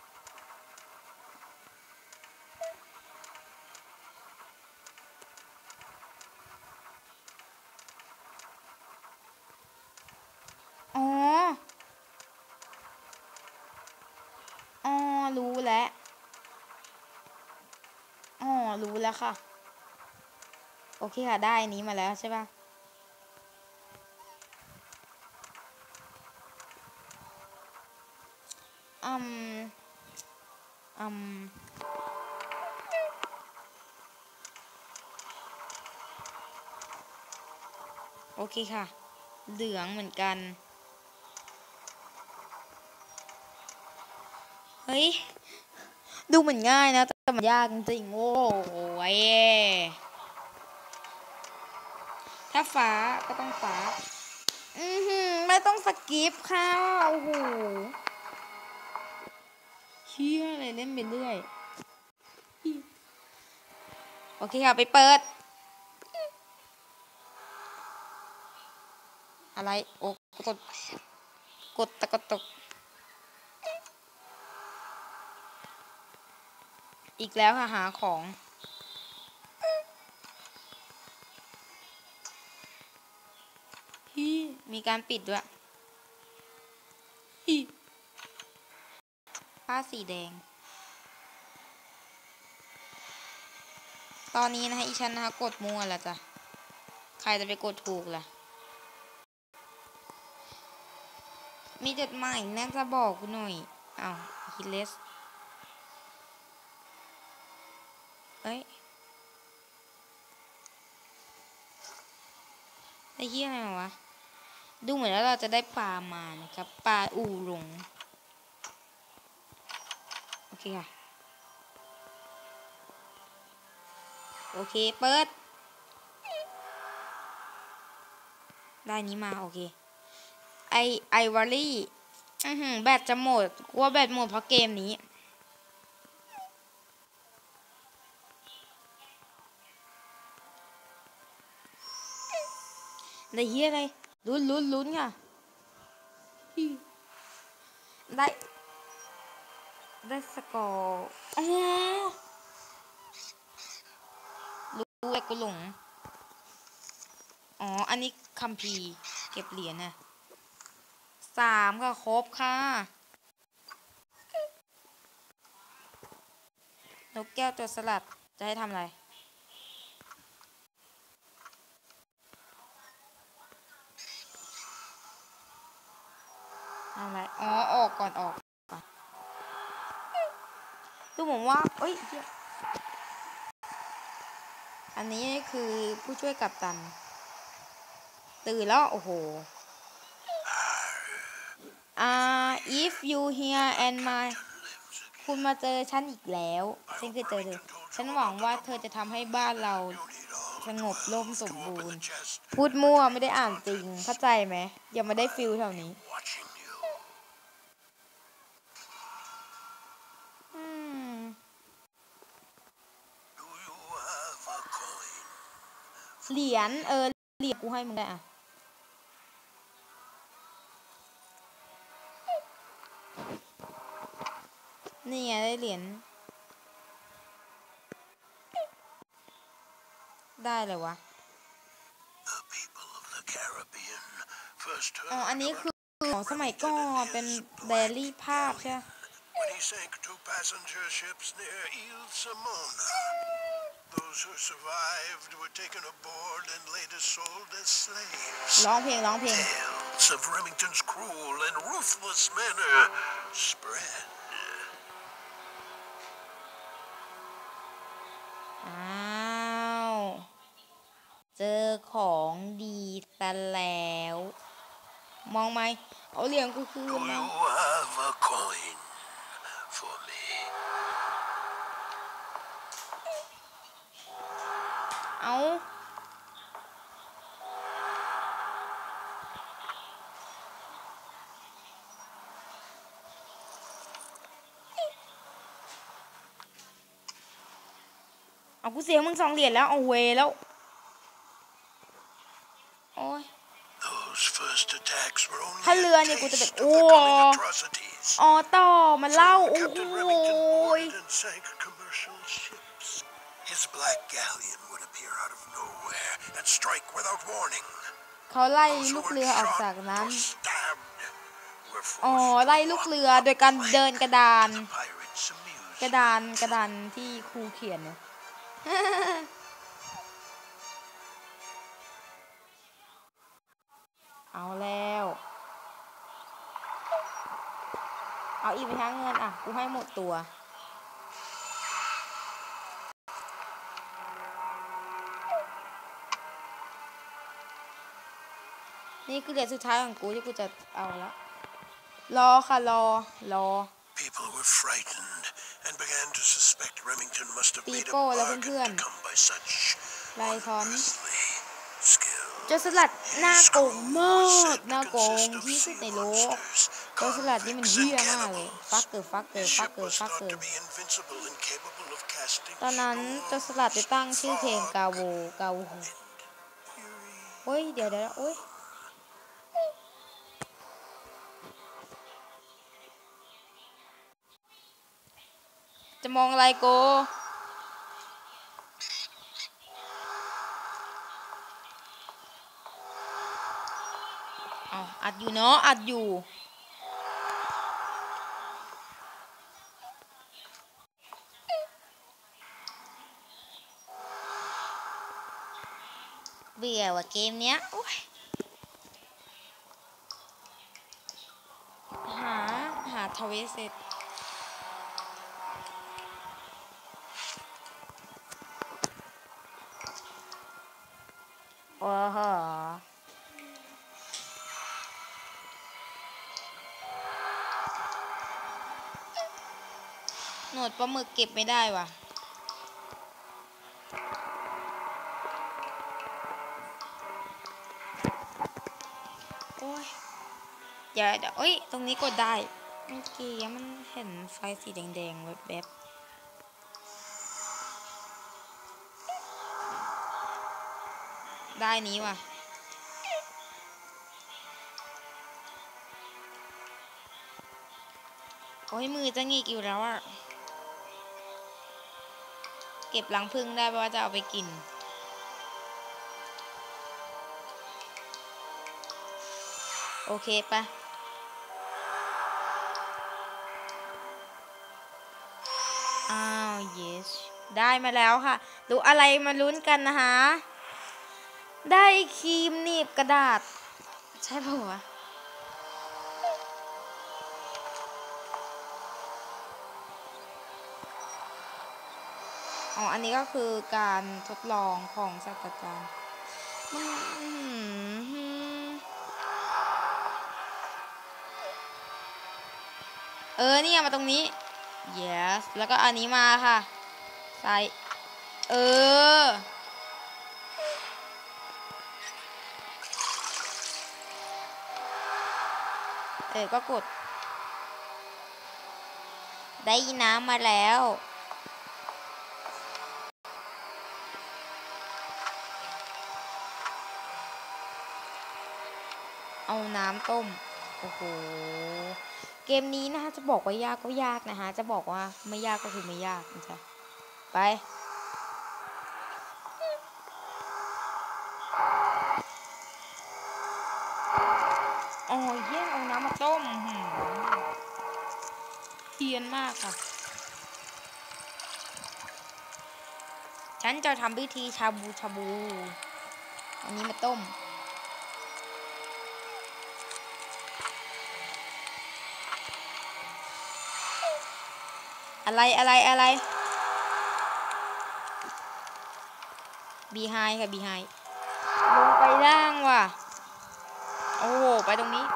อ๋ออ๋อรู้แล้วอ๋อรู้แล้วค่ะโอเคค่ะได้อันนี้มาแล้วใช่ป่ะอืมอืมโอเคค่ะเหลืองเหมือนกันเฮ้ยดูเหมือนง่ายนะแต่มันยากจริงๆโอ้ยถ้าฟ้าก็ต้องฟ้าอือหือไม่ต้องสกิปค่ะโอ้โหเชี่ยอะไรเล่นไปเรื่อยโอเคค่ะไปเปิดอะไรโอ้กดกดตะกดตกอีกแล้วค่ะหาของพี่มีการปิดด้วยผ้าสีแดงตอนนี้นะฮะอีฉันนะคะกดมั่วแล้วจ้ะใครจะไปกดถูกล่ะมีจดหมายน่าจะบอกกูหน่อยอ้าวฮิเลสเอ้ยไอ้เหี้ยอะไรวะดูเหมือนว่าเราจะได้ปลามานะครับปลาอู่หลงโอเคค่ะโอเคเปิดได้นี้มาโอเคไอไอวอรี่อือหือแบตจะหมดกลัวแบตหมดเพราะเกมนี้ได้เฮียอะไรลุ้นลุ้นลุ้นค่ะได้ได้สกอร์อ๋อรู้เลยกูหลงอ๋ออันนี้คัมภีร์เก็บเหรียญนะสามค่ะครบค่ะนกแก้วตัวสลัดจะให้ทำอะไรทำอะไรอ๋อออกก่อนออกก่อนดูผมว่าเอ้ยอันนี้คือผู้ช่วยกัปตันตื่นแล้วโอ้โหอ่า if you here and my คุณมาเจอฉันอีกแล้วฉันเคยเจอเธอฉันหวังว่าเธอจะทำให้บ้านเราสงบร่มสมบูรณ์พูดมั่วไม่ได้อ่านจริงเข้าใจไหมยังไม่ได้ฟิลแถวนี้เหรียญเออเหรียญกูให้มึงได้อะนี่ไงได้เหรียญได้เลยวะอ๋ออันนี้คือของสมัยก่อนเป็นไดอารี่ภาพใช่ไหมร้องเพลงร้องเพลง of Remington's cruel and ruthless manner spread. อ้าวเจอของดีซะแล้วมองไหมเอาเหรียญกูคืน Do มา you have a coin for me? เอาเอากูเสียมึงสองเหรียญแล้วเอาเวแล้วโอ้ยถ้าเรือเนี่ยกูจะเป็นโอ้ออต่อมันเล่าโอ้โหเขาไล่ลูกเรือออกจากน้ำอ๋อไล่ลูกเรือโดยการเดินกระดานกระดานกระดานที่ครูเขียนเนี่ยเอาแล้วเอาอีกไปทั้งเงินอ่ะกูให้หมดตัวนี่คือเหรียญสุดท้ายของกูที่กูจะเอาแล้วรอค่ะรอรอปีโป้แล้วเพื่อนๆไลทอนโจรสลัดหน้าโกงมากหน้าโกงที่สุดในโลกโจรสลัดนี่มันเหี้ยมากเลยฟักเกอร์ฟักเกอร์ฟักเกอร์ฟักเกอร์ตอนนั้นโจรสลัดไปตั้งชื่อเพลงกาโวกาโวโอ้ยเดี๋ยวเดี๋ยวโอ้ยจะมองอะไรโกอ๋ออัดอยู่เนาะอัดอยู่เบื่อว่ะเกมเนี้ยหาหาทวิสเซ็ตโอ้โหหนวดปลาหมึกเก็บไม่ได้ว่ะเดี๋ยวเดี๋ยวเอ้ยตรงนี้กดได้เมื่อกี้มันเห็นไฟสีแดงๆแบบแบบได้นี้ว่ะโอ้ยมือจะงีกอยู่แล้วอะเก็บรังผึ้งได้เพราะว่าจะเอาไปกินโอเคปะอ้าว yes ได้มาแล้วค่ะดูอะไรมาลุ้นกันนะคะได้ครีมหนีบกระดาษใช่ป่าววะอ๋ออันนี้ก็คือการทดลองของศาสตราจารย์เออเนี่ยมาตรงนี้ yes แล้วก็อันนี้มาค่ะใส่เออเออก็กดได้น้ำมาแล้วเอาน้ำต้มโอ้โหเกมนี้นะคะจะบอกว่ายากก็ยากนะคะจะบอกว่าไม่ยากก็คือไม่ยากนะจ๊ะไปอ๋อเยี่ยมเอาน้ำมาต้มเทียนมากค่ะฉันจะทำพิธีชาบูชาบูอันนี้มาต้มอะไรอะไรอะไรบีไฮค่ะบีไฮลงไปล่างว่ะโอ้โหไปตรงนี้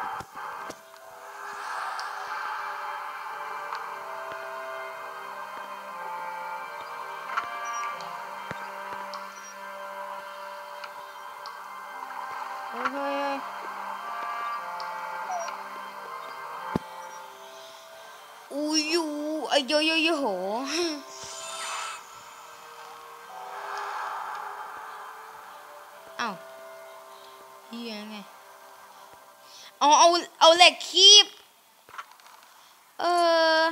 เฮ้ยเฮ้ยอุ้ยยูไอโยโยโยโหอ้าวเฮียไงอ๋อเอาเอาเหล็กคีบเออ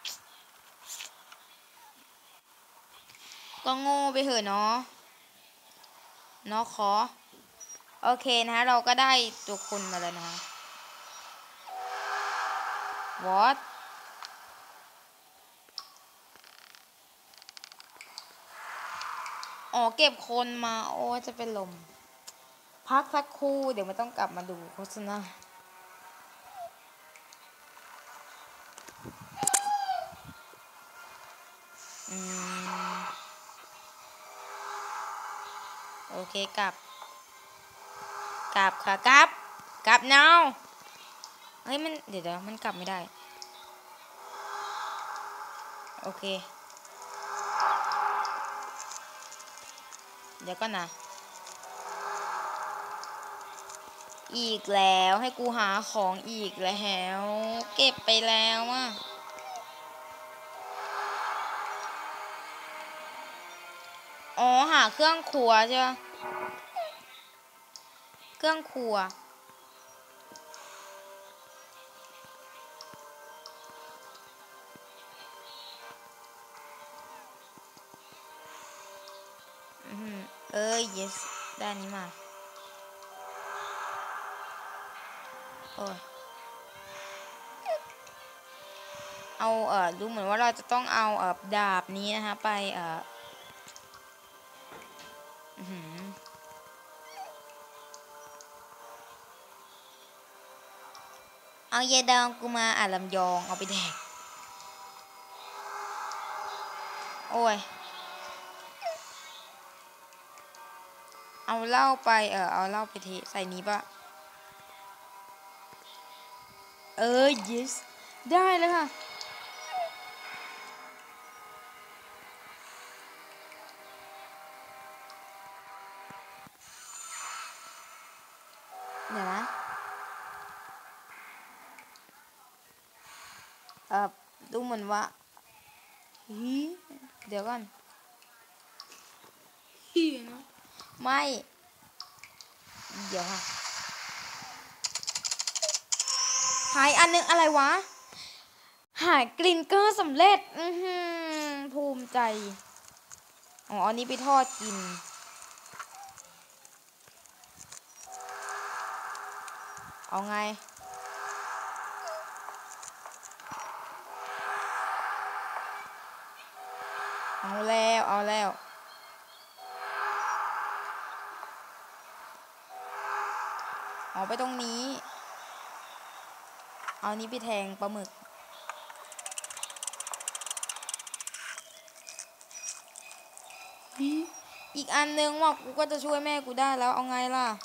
ก็โง่ไปเหอะเนาะเนาะขอโอเคนะฮะเราก็ได้ตัวคนมาแล้วนะฮะ what อ๋อเก็บคนมาโอ้จะเป็นลมพักสักครู่เดี๋ยวไม่ต้องกลับมาดูโฆษณาอืมโอเคกลับกลับค่ะกลับกลับ now เฮ้ยมันเดี๋ยวเดี๋ยวมันกลับไม่ได้โอเคเดี๋ยวก็นะอีกแล้วให้กูหาของอีกแล้วเก็บไปแล้วอ่ะอ๋อหาเครื่องครัวใช่ปะเครื่องครัวเออ yes ด้านนี้มาโอ้ยเอาเออดูเหมือนว่าเราจะต้องเอาเออดาบนี้นะคะไปเออเอาเยดองกูมาอ่านลำยองเอาไปแดกโอ้ยเอาเหล้าไปเออเอาเหล้าไปเทใส่นี้ปะเออ yes ได้เลยค่ะเดี๋ยวนะเออดูเหมือนว่าฮีเดี๋ยวก่อนฮีนะไม่เดี๋ยวค่ะหายอันนึงอะไรวะหายกลิ่นเกอร์สำเร็จอือหือภูมิใจอ๋ออันนี้ไปทอดกินเอาไงเอาแล้วเอาแล้วเอาไปตรงนี้เอานี้ไปแทงปลาหมึกอีกอันนึงว่ากูก็จะช่วยแม่กูได้แล้วเอาไงล่ะ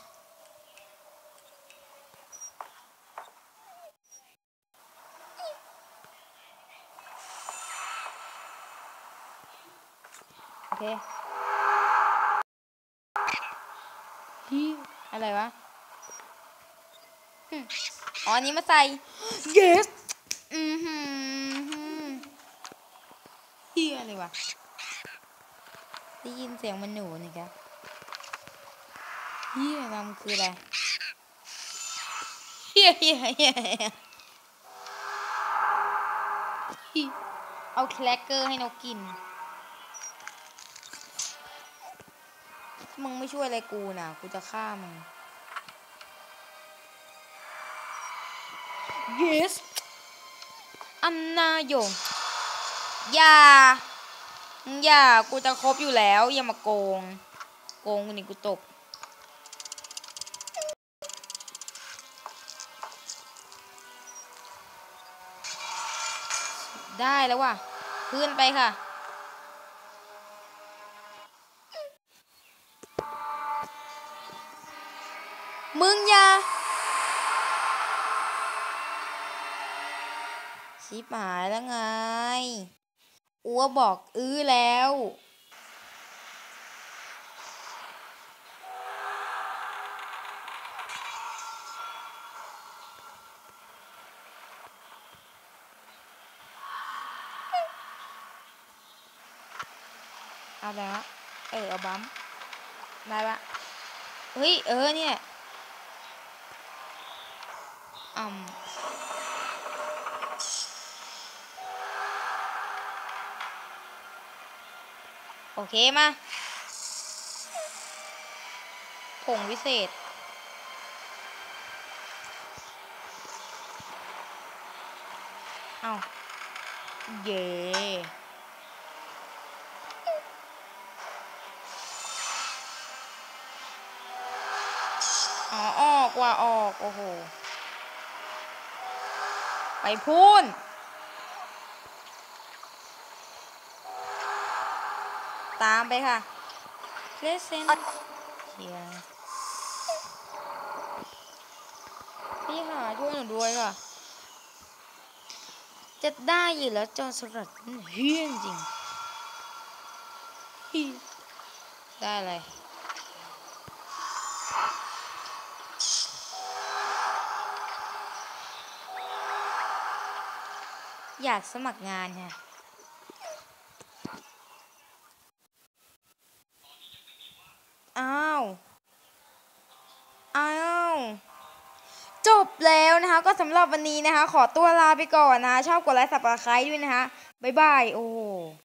โอเคฮีอะไรวะอ๋ออันนี้มาใส่ yes อือหือเฮียอะไรวะได้ยินเสียงมันหนูนี่แกเฮียมันคืออะไรเฮียเฮียเฮียเอาแครกเกอร์ให้นกกินมึงไม่ช่วยอะไรกูนะกูจะฆ่ามึง yes อันนาโยอย่าอย่ากูจะครบอยู่แล้วอย่ามาโกงโกงกูนี่กูตกได้แล้วว่ะขึ้นไปค่ะมึงอย่าชิบหายแล้วไงอัวบอกอื้อแล้วเอาแล้วเออเอาบัมได้ปะเฮ้ยเออเนี่ยอืมโอเคมาผงวิเศษเอาเย่อ๋อออกว่าออกโอ้โหไปพูนตามไปค่ะเลเซนเฮียพี่หาช่วยหนูด้วยค่ะจะได้อยู่แล้วจอสลัดเฮี้ยจริงได้เลยอยากสมัครงานค่ะอ้าวอ้าวจบแล้วนะคะก็สำหรับวันนี้นะคะขอตัวลาไปก่อนนะชอบกดไลค์สับสไครต์ด้วยนะคะบ๊ายบายโอ้